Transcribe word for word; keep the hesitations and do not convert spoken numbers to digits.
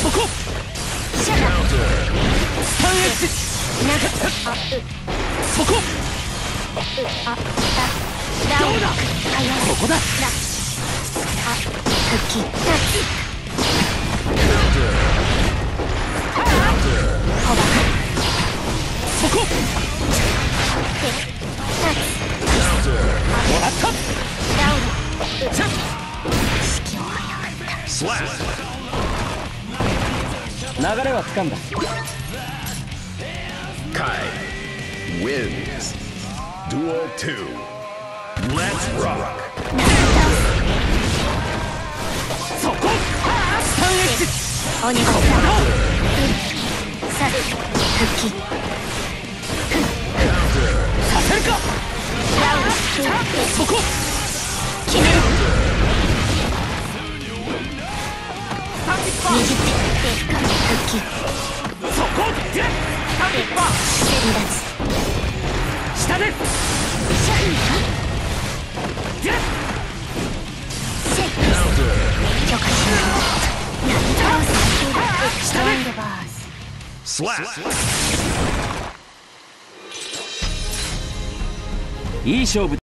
そこスタンエッジそこどうだここだ復帰そこもらった流れはつかんだ。 Kai wins. Duel two. Let's rock. そこスタンエッジ鬼ここださ復帰させるかそこ決める握って復帰そこで離脱下でで許可しなぎ倒す下でワンドバース Slap. いい勝負